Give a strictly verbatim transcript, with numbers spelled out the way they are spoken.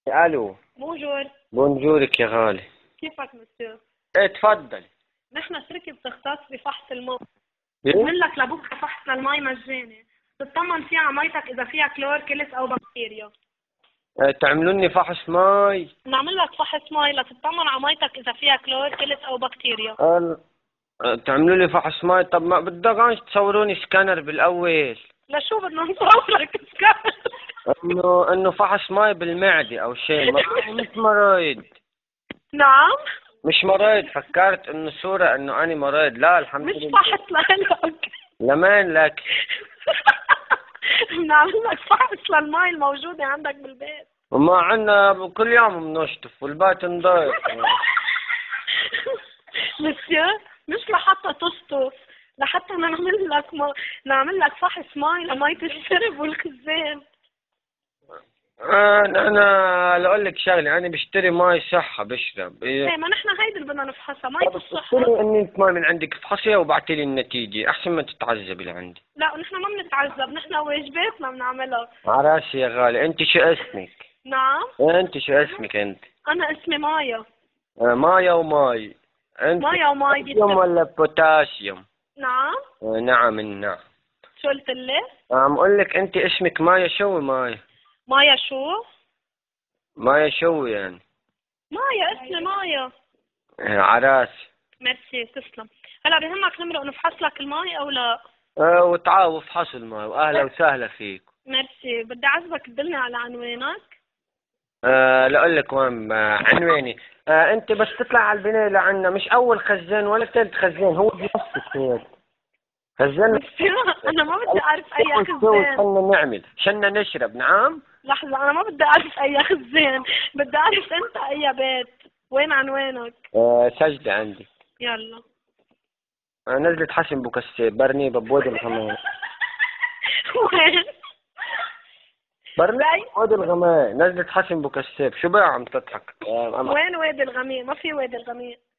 الو. بونجور. بونجورك يا غالي. كيفك مسيو؟ ايه تفضل. نحن شركة بتختص بفحص الماء. ايه؟ بنعمل لك لبكره فحص للمي مجاني، تطمن فيها على ميتك اذا فيها كلور كلس او بكتيريا. إيه تعملوني فحص ماي؟ بنعمل لك فحص مي لتطمن على ميتك اذا فيها كلور كلس او بكتيريا. ال... آه، تعملوا لي فحص ماي. طب ما بدكش تصوروني سكانر بالاول؟ لشو بدنا نصور لك سكان؟ انه انه فحص ماي بالمعدة او شيء، ما مش مريض. نعم؟ مش مريض، فكرت انه صورة انه اني مريض. لا الحمد مش لله. فحص لك. لمين لك؟ بنعمل لك فحص للمي الموجودة عندك بالبيت. وما عنا كل يوم بنشطف والبيت نضيف. مسيو، مش لحتى تشطف، لحتى نعمل لك ما... نعمل لك فحص مي لمية الشرب والخزان. انا انا لاقول لك شغله، انا بشتري ماي صحه بشرب. ايه إيه. ما نحن هيدي اللي بدنا نفحصها، مية طب الصحة. اشتري اني انت ماي من عندك افحصيها وبعتي لي النتيجه احسن ما تتعذبي لعندي. لا نحن ما بنتعذب، نحن واجباتنا بنعملها. على راسي يا غالي. انت شو اسمك؟ نعم؟ إيه انت شو اسمك انت؟ انا اسمي مايا. آه مايا وماي. انت مايا وماي بوتاسيوم بيتفق. ولا بوتاسيوم؟ نعم؟ آه نعم النعم. شو قلت لي؟ عم اقول لك انت اسمك مايا شو مايا؟ مايا شو؟ مايا شو يعني؟ مايا اسمي مايا. آه على راسي. ميرسي تسلم. هلا بهمك نمرق نفحص لك المي او لا؟ آه وتعاو افحص الماي واهلا وسهلا فيك. ميرسي، بدي اعزبك تدلني على عنوانك. آه لا اقول لك وين آه عنواني. آه انت بس تطلع على البنايه لعنا، مش اول خزان ولا ثالث خزان، هو بنصك هيك خزان. مسيو انا ما بدي اعرف اي خزان. شنا نعمل شنا نشرب. نعم. لحظة انا ما بدي اعرف اي خزان، بدي اعرف انت اي بيت، وين عنوانك؟ آه سجلة عندي. يلا. آه نزلت حسن بوكسي برني ببود الغمام. وين؟ برني ببود الغمام نزلت حسن بوكسي. شو بقى عم تضحك؟ آه وين وادي الغميق؟ ما في وادي الغميق.